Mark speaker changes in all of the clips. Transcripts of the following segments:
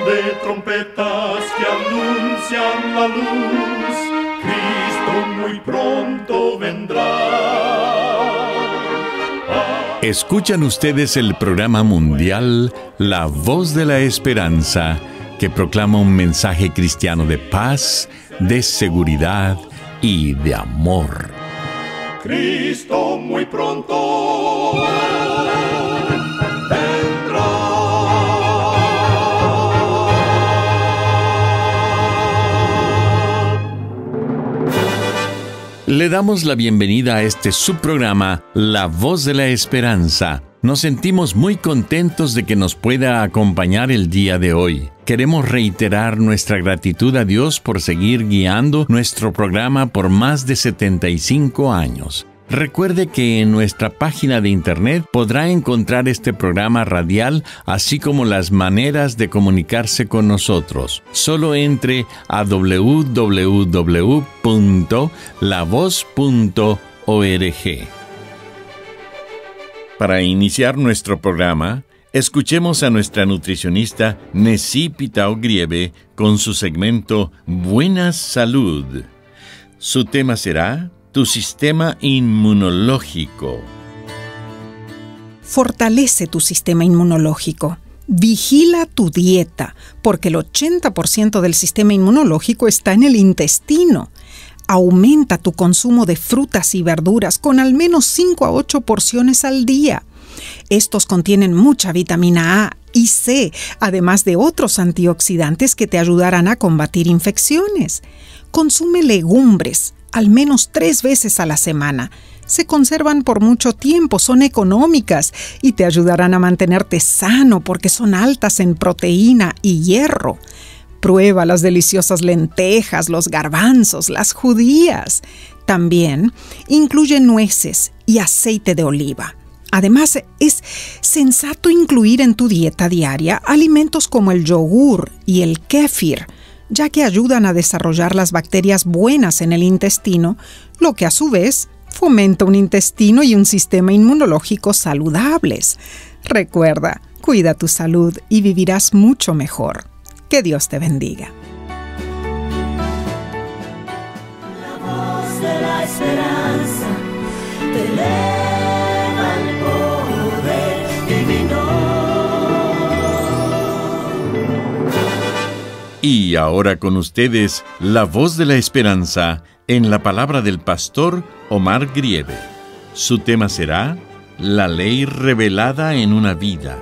Speaker 1: de trompetas que anuncian la luz, Cristo muy pronto vendrá.
Speaker 2: Escuchan ustedes el programa mundial La Voz de la Esperanza, que proclama un mensaje cristiano de paz, de seguridad y de amor.
Speaker 1: Cristo muy pronto vendrá.
Speaker 2: Le damos la bienvenida a este subprograma La Voz de la Esperanza. Nos sentimos muy contentos de que nos pueda acompañar el día de hoy. Queremos reiterar nuestra gratitud a Dios por seguir guiando nuestro programa por más de 75 años. Recuerde que en nuestra página de internet podrá encontrar este programa radial, así como las maneras de comunicarse con nosotros. Solo entre a www.lavoz.org. Para iniciar nuestro programa, escuchemos a nuestra nutricionista Nessie Pitao Grieve con su segmento Buena Salud. Su tema será Tu sistema inmunológico.
Speaker 3: Fortalece tu sistema inmunológico. Vigila tu dieta, porque el 80% del sistema inmunológico está en el intestino. Aumenta tu consumo de frutas y verduras con al menos 5 a 8 porciones al día. Estos contienen mucha vitamina A y C, además de otros antioxidantes que te ayudarán a combatir infecciones. Consume legumbres, al menos 3 veces a la semana. Se conservan por mucho tiempo, son económicas y te ayudarán a mantenerte sano porque son altas en proteína y hierro. Prueba las deliciosas lentejas, los garbanzos, las judías. También incluye nueces y aceite de oliva. Además, es sensato incluir en tu dieta diaria alimentos como el yogur y el kéfir, ya que ayudan a desarrollar las bacterias buenas en el intestino, lo que a su vez fomenta un intestino y un sistema inmunológico saludables. Recuerda, cuida tu salud y vivirás mucho mejor. Que Dios te bendiga.
Speaker 4: La voz de la esperanza te eleva al poder divino.
Speaker 2: Y ahora con ustedes, La Voz de la Esperanza, en la palabra del pastor Omar Grieve. Su tema será La ley revelada en una vida.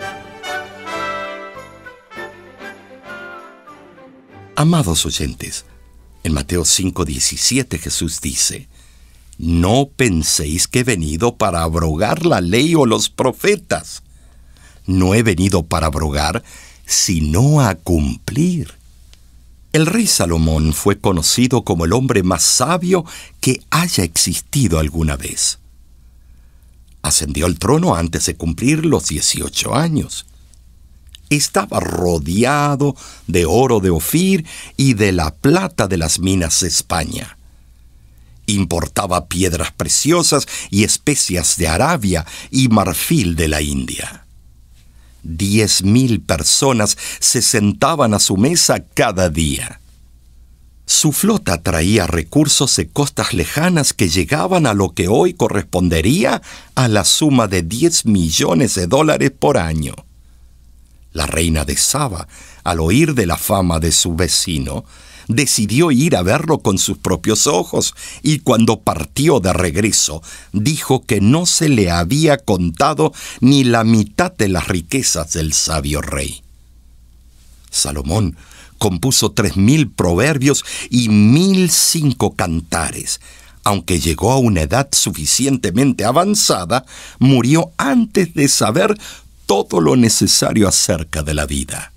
Speaker 5: Amados oyentes, en Mateo 5:17 Jesús dice: No penséis que he venido para abrogar la ley o los profetas. No he venido para abrogar, sino a cumplir. El rey Salomón fue conocido como el hombre más sabio que haya existido alguna vez. Ascendió al trono antes de cumplir los 18 años. Estaba rodeado de oro de Ofir y de la plata de las minas de España. Importaba piedras preciosas y especias de Arabia y marfil de la India. 10,000 personas se sentaban a su mesa cada día. Su flota traía recursos de costas lejanas que llegaban a lo que hoy correspondería a la suma de $10 millones por año. La reina de Saba, al oír de la fama de su vecino, decidió ir a verlo con sus propios ojos, y cuando partió de regreso, dijo que no se le había contado ni la mitad de las riquezas del sabio rey. Salomón compuso 3,000 proverbios y 1,005 cantares. Aunque llegó a una edad suficientemente avanzada, murió antes de saber todo lo necesario acerca de la vida.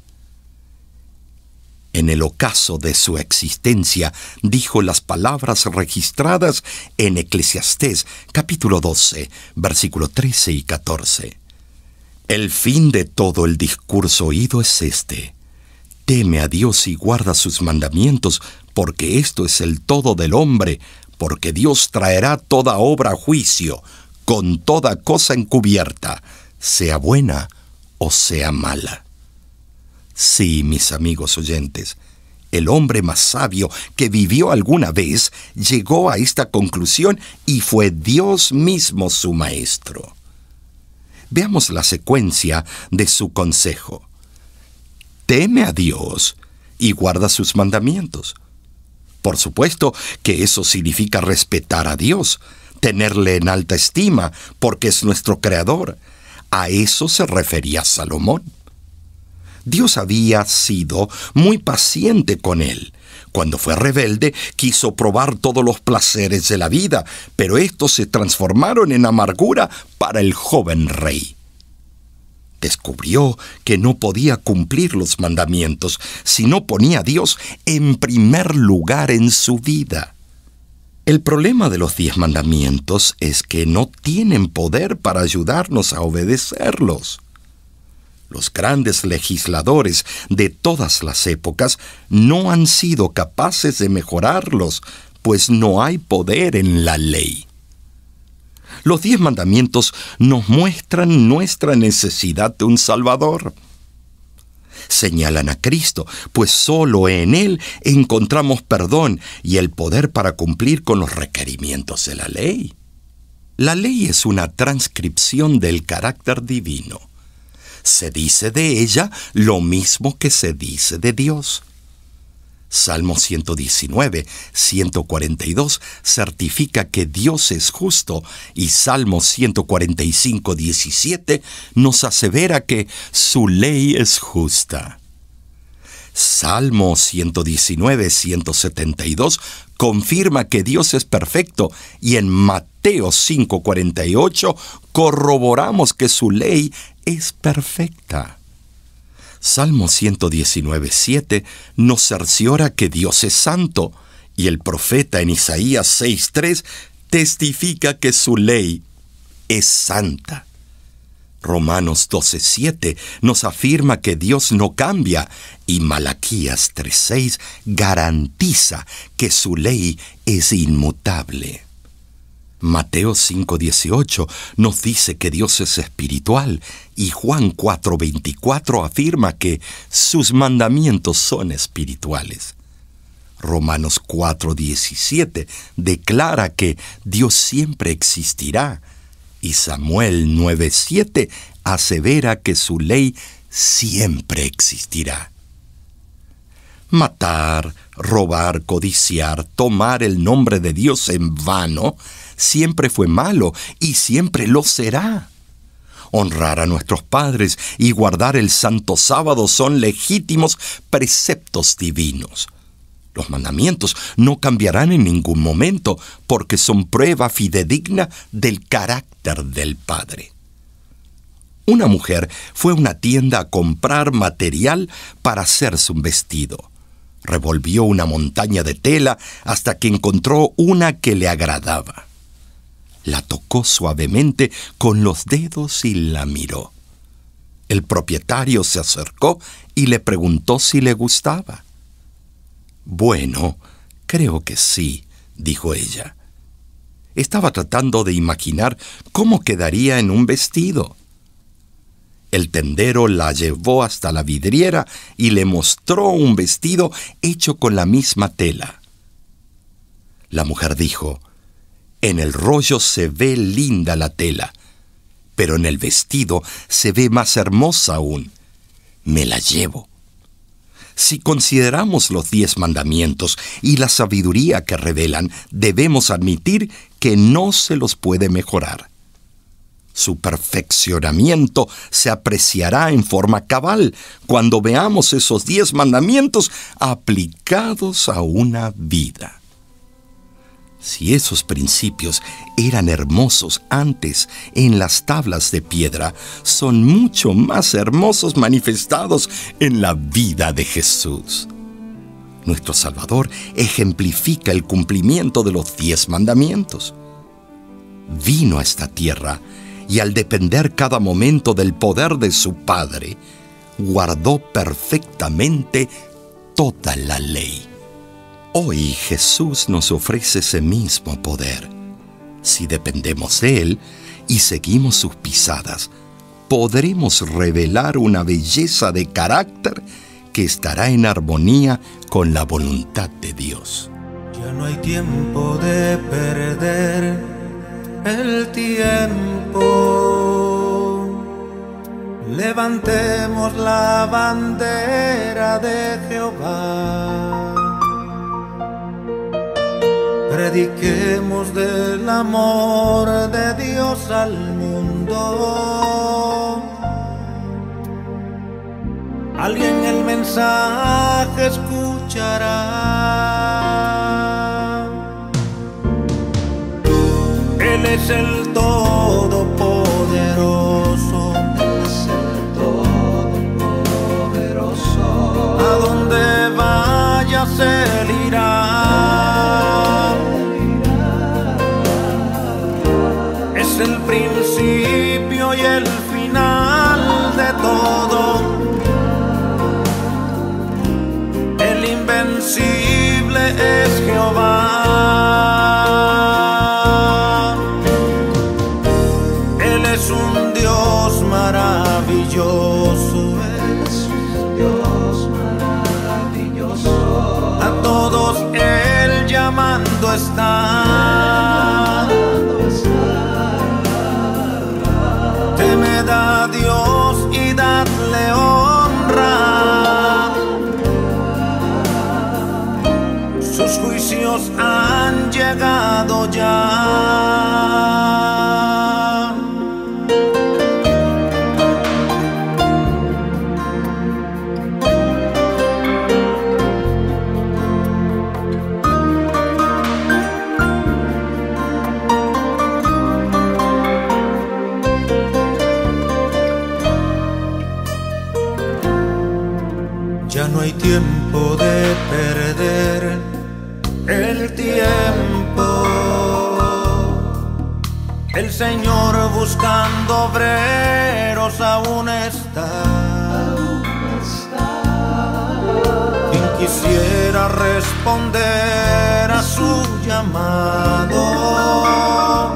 Speaker 5: En el ocaso de su existencia, dijo las palabras registradas en Eclesiastés, capítulo 12, versículo 13 y 14. El fin de todo el discurso oído es este: teme a Dios y guarda sus mandamientos, porque esto es el todo del hombre, porque Dios traerá toda obra a juicio, con toda cosa encubierta, sea buena o sea mala. Sí, mis amigos oyentes, el hombre más sabio que vivió alguna vez llegó a esta conclusión y fue Dios mismo su maestro. Veamos la secuencia de su consejo. Teme a Dios y guarda sus mandamientos. Por supuesto que eso significa respetar a Dios, tenerle en alta estima, porque es nuestro creador. A eso se refería Salomón. Dios había sido muy paciente con él. Cuando fue rebelde, quiso probar todos los placeres de la vida, pero estos se transformaron en amargura para el joven rey. Descubrió que no podía cumplir los mandamientos si no ponía a Dios en primer lugar en su vida. El problema de los 10 mandamientos es que no tienen poder para ayudarnos a obedecerlos. Los grandes legisladores de todas las épocas no han sido capaces de mejorarlos, pues no hay poder en la ley. Los 10 mandamientos nos muestran nuestra necesidad de un Salvador. Señalan a Cristo, pues solo en Él encontramos perdón y el poder para cumplir con los requerimientos de la ley. La ley es una transcripción del carácter divino. Se dice de ella lo mismo que se dice de Dios. Salmo 119, 142 certifica que Dios es justo y Salmo 145, 17 nos asevera que su ley es justa. Salmo 119, 172 confirma que Dios es perfecto y en Mateo 5, 48 corroboramos que su ley es perfecta. Salmo 119, 7 nos cerciora que Dios es santo, y el profeta en Isaías 6, 3 testifica que su ley es santa. Romanos 12, 7 nos afirma que Dios no cambia, y Malaquías 3, 6 garantiza que su ley es inmutable. Mateo 5:18 nos dice que Dios es espiritual y Juan 4:24 afirma que sus mandamientos son espirituales. Romanos 4:17 declara que Dios siempre existirá y Samuel 9:7 asevera que su ley siempre existirá. Matar, robar, codiciar, tomar el nombre de Dios en vano siempre fue malo y siempre lo será. Honrar a nuestros padres y guardar el santo sábado son legítimos preceptos divinos. Los mandamientos no cambiarán en ningún momento porque son prueba fidedigna del carácter del Padre. Una mujer fue a una tienda a comprar material para hacerse un vestido. Revolvió una montaña de tela hasta que encontró una que le agradaba. La tocó suavemente con los dedos y la miró. El propietario se acercó y le preguntó si le gustaba. «Bueno, creo que sí», dijo ella. Estaba tratando de imaginar cómo quedaría en un vestido. El tendero la llevó hasta la vidriera y le mostró un vestido hecho con la misma tela. La mujer dijo: «En el rollo se ve linda la tela, pero en el vestido se ve más hermosa aún. Me la llevo». Si consideramos los 10 mandamientos y la sabiduría que revelan, debemos admitir que no se los puede mejorar. Su perfeccionamiento se apreciará en forma cabal cuando veamos esos 10 mandamientos aplicados a una vida. Si esos principios eran hermosos antes en las tablas de piedra, son mucho más hermosos manifestados en la vida de Jesús. Nuestro Salvador ejemplifica el cumplimiento de los 10 mandamientos. Vino a esta tierra y al depender cada momento del poder de su Padre, guardó perfectamente toda la ley. Hoy Jesús nos ofrece ese mismo poder. Si dependemos de Él y seguimos sus pisadas, podremos revelar una belleza de carácter que estará en armonía con la voluntad de Dios.
Speaker 6: Ya no hay tiempo de perder el tiempo. Levantemos la bandera de Jehová. Prediquemos del amor de Dios al mundo. Alguien el mensaje escuchará. Él es el Todopoderoso. Él es el Todopoderoso. A donde vayas Él irá. Es el principio y el final de todo. El invencible es Jehová. Él es un Dios maravilloso. Él es un Dios maravilloso. A todos Él llamando está. Temed a Dios y dadle honra. Sus juicios han llegado ya. Ya no hay tiempo de perder el tiempo. El Señor buscando obreros aún está. Quien quisiera responder a su llamado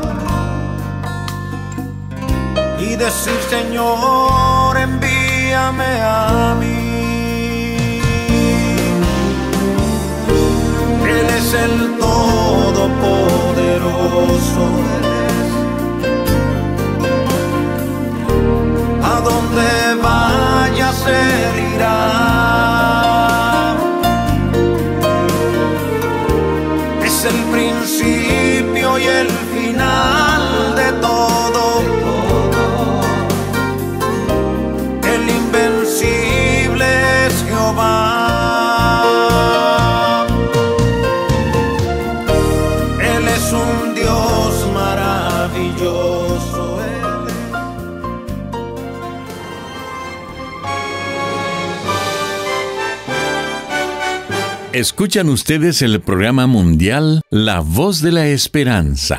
Speaker 6: y decir: Señor, envíame a mí. Él es el Todopoderoso. A donde vayas Él irá. Es el principio y el final de todo. El invencible es Jehová. Un Dios maravilloso.
Speaker 2: Escuchan ustedes el programa mundial La Voz de la Esperanza.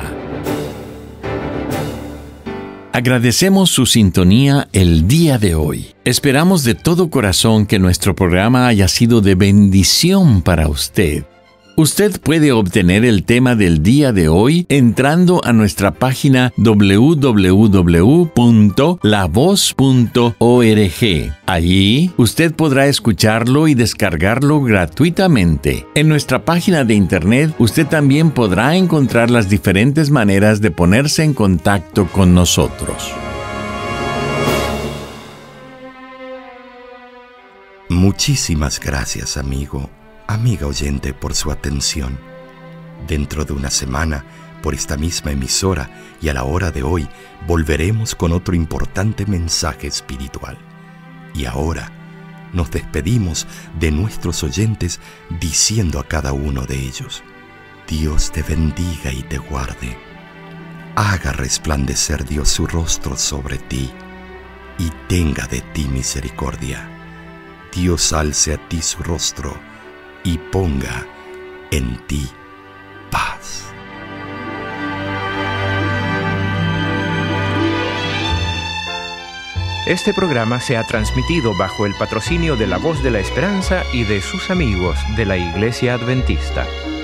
Speaker 2: Agradecemos su sintonía el día de hoy. Esperamos de todo corazón que nuestro programa haya sido de bendición para usted. Usted puede obtener el tema del día de hoy entrando a nuestra página www.lavoz.org. Allí usted podrá escucharlo y descargarlo gratuitamente. En nuestra página de internet usted también podrá encontrar las diferentes maneras de ponerse en contacto con nosotros.
Speaker 5: Muchísimas gracias, amigo, amiga oyente, por su atención. Dentro de una semana, por esta misma emisora y a la hora de hoy, volveremos con otro importante mensaje espiritual. Y ahora nos despedimos de nuestros oyentes diciendo a cada uno de ellos: Dios te bendiga y te guarde. Haga resplandecer Dios su rostro sobre ti y tenga de ti misericordia. Dios alce a ti su rostro y ponga en ti paz.
Speaker 7: Este programa se ha transmitido bajo el patrocinio de La Voz de la Esperanza y de sus amigos de la Iglesia Adventista.